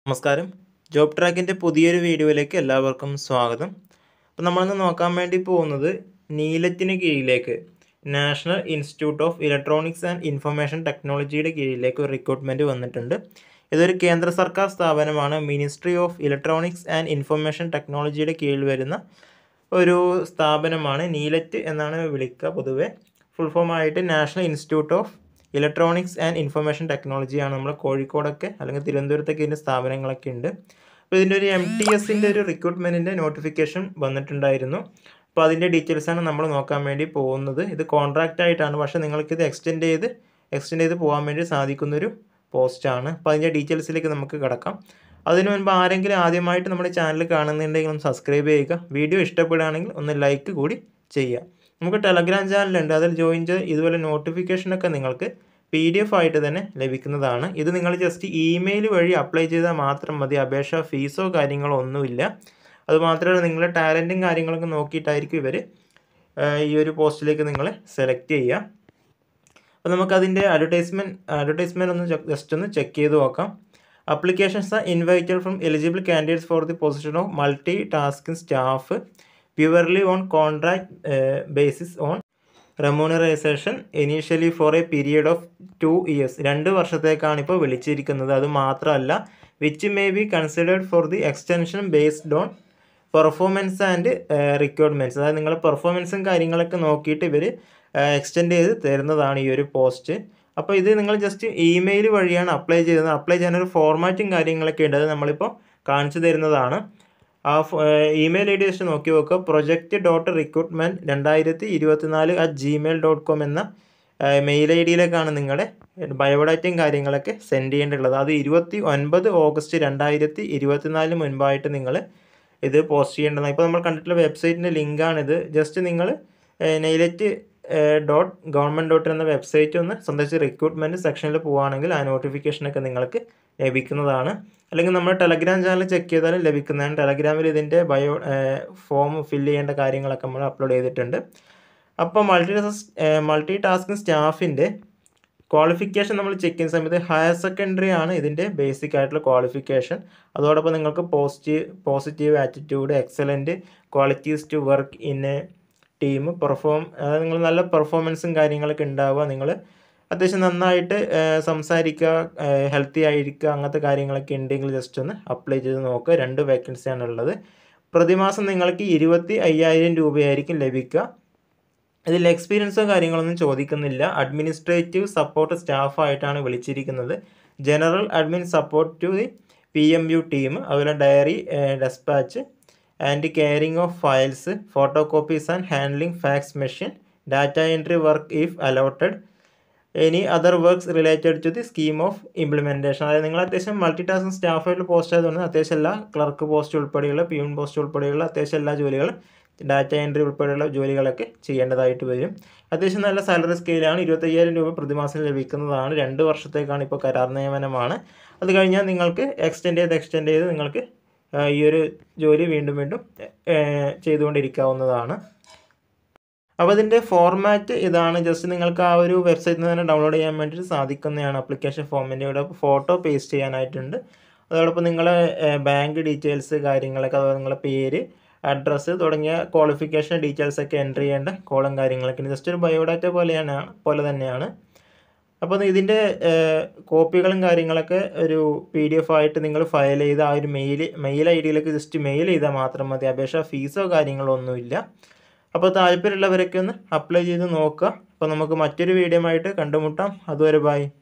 നമസ്കാരം. ജോബ് ട്രാക്കിൻ്റെ പുതിയൊരു വീഡിയോയിലേക്ക് എല്ലാവർക്കും സ്വാഗതം. അപ്പോൾ നമ്മളിന്ന് നോക്കാൻ വേണ്ടി പോകുന്നത് നീലത്തിന് കീഴിലേക്ക് national institute of electronics and information ടെക്നോളജിയുടെ കീഴിലേക്ക് ഒരു റിക്രൂട്ട്മെൻറ്റ് വന്നിട്ടുണ്ട്. ഇതൊരു കേന്ദ്ര സർക്കാർ സ്ഥാപനമാണ്. Ministry of electronics and information ടെക്നോളജിയുടെ കീഴിൽ വരുന്ന ഒരു സ്ഥാപനമാണ്. നീലറ്റ് എന്നാണ് വിളിക്കുക പൊതുവെ. ഫുൾ ഫോമായിട്ട് national institute of electronics and information ടെക്നോളജിയാണ്. നമ്മൾ കോഴിക്കോടൊക്കെ അല്ലെങ്കിൽ തിരുവനന്തപുരത്തൊക്കെ ഇതിൻ്റെ സ്ഥാപനങ്ങളൊക്കെ ഉണ്ട്. അപ്പോൾ ഇതിൻ്റെ ഒരു MTSൻ്റെ ഒരു റിക്രൂട്ട്മെൻറ്റിൻ്റെ നോട്ടിഫിക്കേഷൻ വന്നിട്ടുണ്ടായിരുന്നു. അപ്പോൾ അതിൻ്റെ ഡീറ്റെയിൽസാണ് നമ്മൾ നോക്കാൻ വേണ്ടി പോകുന്നത്. ഇത് കോൺട്രാക്റ്റ് ആയിട്ടാണ്, പക്ഷേ നിങ്ങൾക്കിത് എക്സ്റ്റെൻഡ് ചെയ്ത് പോകാൻ വേണ്ടി സാധിക്കുന്നൊരു പോസ്റ്റാണ്. അപ്പോൾ അതിൻ്റെ ഡീറ്റെയിൽസിലേക്ക് നമുക്ക് കിടക്കാം. അതിനു മുൻപ് ആരെങ്കിലും ആദ്യമായിട്ട് നമ്മുടെ ചാനൽ കാണുന്നുണ്ടെങ്കിൽ ഒന്ന് സബ്സ്ക്രൈബ് ചെയ്യുക. വീഡിയോ ഇഷ്ടപ്പെടുകയാണെങ്കിൽ ഒന്ന് ലൈക്ക് കൂടി ചെയ്യുക. നമുക്ക് ടെലഗ്രാം ചാനലുണ്ട്, അതിൽ ജോയിൻ ചെയ്ത് ഇതുപോലെ നോട്ടിഫിക്കേഷനൊക്കെ നിങ്ങൾക്ക് PDF ആയിട്ട് തന്നെ ലഭിക്കുന്നതാണ്. ഇത് നിങ്ങൾ ജസ്റ്റ് ഇമെയിൽ വഴി അപ്ലൈ ചെയ്താൽ മാത്രം മതി. അപേക്ഷ ഫീസോ കാര്യങ്ങളോ ഒന്നുമില്ല. അതുമാത്രമല്ല, നിങ്ങളുടെ ടാലൻറ്റും കാര്യങ്ങളൊക്കെ നോക്കിയിട്ടായിരിക്കും ഇവർ ഈ ഒരു പോസ്റ്റിലേക്ക് നിങ്ങളെ സെലക്ട് ചെയ്യുക. അപ്പോൾ നമുക്കതിൻ്റെ അഡ്വർടൈസ്മെൻറ്റ് ഒന്ന് ജസ്റ്റ് ഒന്ന് ചെക്ക് ചെയ്ത് നോക്കാം. Applications are invited from eligible candidates for the position of multi tasking staff purely on contract basis on remuneration initially for a period of 2 years. 2 വർഷത്തേക്കാണ് ഇപ്പോൾ വിളിച്ചിരിക്കുന്നത്. അത് മാത്രമല്ല, which may be considered for the extension based on performance and requirements. അതായത് നിങ്ങളുടെ പെർഫോമൻസും കാര്യങ്ങളൊക്കെ നോക്കിയിട്ട് ഇവർ എക്സ്റ്റെൻഡ് ചെയ്ത് തരുന്നതാണ് ഈ ഒരു പോസ്റ്റ്. അപ്പോൾ ഇത് നിങ്ങൾ ജസ്റ്റ് ഇമെയിൽ വഴിയാണ് അപ്ലൈ ചെയ്യുന്നത്. അപ്ലൈ ചെയ്യാനൊരു ഫോർമാറ്റും കാര്യങ്ങളൊക്കെ ഉണ്ട്, അത് നമ്മളിപ്പോൾ കാണിച്ചു തരുന്നതാണ്. ആ ഇമെയിൽ ID ജസ്റ്റ് നോക്കി നോക്കുക. project.recruitment2024@gmail.com എന്ന മെയിൽ IDയിലേക്കാണ് നിങ്ങളുടെ ബയോഡാറ്റയും കാര്യങ്ങളൊക്കെ സെൻഡ് ചെയ്യേണ്ടതുള്ളത്. അത് 29 ഓഗസ്റ്റ് 2024 മുൻപായിട്ട് നിങ്ങൾ ഇത് പോസ്റ്റ് ചെയ്യേണ്ടതാണ്. ഇപ്പോൾ നമ്മൾ കണ്ടിട്ടുള്ള വെബ്സൈറ്റിൻ്റെ ലിങ്കാണിത്. ജസ്റ്റ് നിങ്ങൾ neelet.government.in എന്ന വെബ്സൈറ്റ് ഒന്ന് സന്ദർശിച്ച് റിക്രൂട്ട്മെൻറ്റ് സെക്ഷനിൽ പോവുകയാണെങ്കിൽ ആ നോട്ടിഫിക്കേഷനൊക്കെ നിങ്ങൾക്ക് ലഭിക്കുന്നതാണ്. അല്ലെങ്കിൽ നമ്മൾ ടെലഗ്രാം ചാനൽ ചെക്ക് ചെയ്താലും ലഭിക്കുന്നതാണ്. ടെലഗ്രാമിൽ ഇതിൻ്റെ ഫോം ഫില്ല് ചെയ്യേണ്ട കാര്യങ്ങളൊക്കെ നമ്മൾ അപ്ലോഡ് ചെയ്തിട്ടുണ്ട്. അപ്പോൾ മൾട്ടി ടാസ്കിംഗ് സ്റ്റാഫിൻ്റെ ക്വാളിഫിക്കേഷൻ നമ്മൾ ചെക്ക് ചെയ്യുന്ന സമയത്ത് ഹയർ സെക്കൻഡറി ആണ് ഇതിൻ്റെ ബേസിക് ആയിട്ടുള്ള ക്വാളിഫിക്കേഷൻ. അതോടൊപ്പം നിങ്ങൾക്ക് positive attitude, excellent qualities to work in a team, അതായത് നിങ്ങൾ നല്ല പെർഫോമൻസും കാര്യങ്ങളൊക്കെ ഉണ്ടാവുക, നിങ്ങൾ അത്യാവശ്യം നന്നായിട്ട് സംസാരിക്കുക, ഹെൽത്തി ആയിരിക്കുക, അങ്ങനത്തെ കാര്യങ്ങളൊക്കെ ഉണ്ടെങ്കിൽ ജസ്റ്റ് ഒന്ന് അപ്ലൈ ചെയ്ത് നോക്കുക. 2 വേക്കൻസിയാണ് ഉള്ളത്. പ്രതിമാസം നിങ്ങൾക്ക് 25,000 രൂപയായിരിക്കും ലഭിക്കുക. ഇതിൽ എക്സ്പീരിയൻസോ കാര്യങ്ങളൊന്നും ചോദിക്കുന്നില്ല. അഡ്മിനിസ്ട്രേറ്റീവ് സപ്പോർട്ട് സ്റ്റാഫായിട്ടാണ് വിളിച്ചിരിക്കുന്നത്. General admin support to the PMU team, അതുപോലെ diary despatch and caring of files, photo copies and handling fax machine, data entry work if allotted, any other works related to the scheme of implementation. അതായത് നിങ്ങൾ അത്യാവശ്യം multi tasking സ്റ്റാഫായിട്ട് post ആയതുകൊണ്ട് അത്യാവശ്യം എല്ലാ clerk post ഉൾപ്പെടെയുള്ള peon post ഉൾപ്പെടെയുള്ള അത്യാവശ്യം എല്ലാ ജോലികളും, ഡാറ്റ എൻട്രി ഉൾപ്പെടെയുള്ള ജോലികളൊക്കെ ചെയ്യേണ്ടതായിട്ട് വരും. അത്യാവശ്യം നല്ല സാലറി സ്കെയിലാണ്. 25,000 രൂപ പ്രതിമാസം ലഭിക്കുന്നതാണ്. 2 വർഷത്തേക്കാണ് ഇപ്പോൾ കരാർ നിയമനമാണ്. അത് കഴിഞ്ഞാൽ നിങ്ങൾക്ക് എക്സ്റ്റെൻഡ് ചെയ്ത് നിങ്ങൾക്ക് ഈ ഒരു ജോലി വീണ്ടും ചെയ്തുകൊണ്ടിരിക്കാവുന്നതാണ്. അപ്പോൾ അതിൻ്റെ ഫോർമാറ്റ് ഇതാണ്. ജസ്റ്റ് നിങ്ങൾക്ക് ആ ഒരു വെബ്സൈറ്റിൽ നിന്ന് തന്നെ ഡൗൺലോഡ് ചെയ്യാൻ വേണ്ടിയിട്ട് സാധിക്കുന്നതാണ്. ആപ്ലിക്കേഷൻ ഫോമിൻ്റെ ഇവിടെ ഫോട്ടോ പേസ്റ്റ് ചെയ്യാനായിട്ടുണ്ട്. അതോടൊപ്പം നിങ്ങളെ ബാങ്ക് ഡീറ്റെയിൽസ് കാര്യങ്ങളൊക്കെ, അതുപോലെ നിങ്ങളുടെ പേര്, അഡ്രസ്സ് തുടങ്ങിയ ക്വാളിഫിക്കേഷൻ ഡീറ്റെയിൽസൊക്കെ എൻ്റർ ചെയ്യേണ്ട കോളം കാര്യങ്ങളൊക്കെ ഉണ്ട്. ജസ്റ്റ് ഒരു ബയോഡാറ്റ പോലെ തന്നെയാണ്. അപ്പോൾ ഇതിൻ്റെ കോപ്പികളും കാര്യങ്ങളൊക്കെ ഒരു PDF ആയിട്ട് നിങ്ങൾ ഫയൽ ചെയ്ത് ആ ഒരു മെയിൽ IDയിലേക്ക് ജസ്റ്റ് മെയിൽ ചെയ്താൽ മാത്രം മതി. അപേക്ഷ ഫീസോ കാര്യങ്ങളോ ഒന്നുമില്ല. അപ്പോൾ താല്പര്യമുള്ളവരൊക്കെ ഒന്ന് അപ്ലൈ ചെയ്ത് നോക്കുക. അപ്പോൾ നമുക്ക് മറ്റൊരു വീഡിയോ ആയിട്ട് കണ്ടുമുട്ടാം. അതുവരെ ബൈ.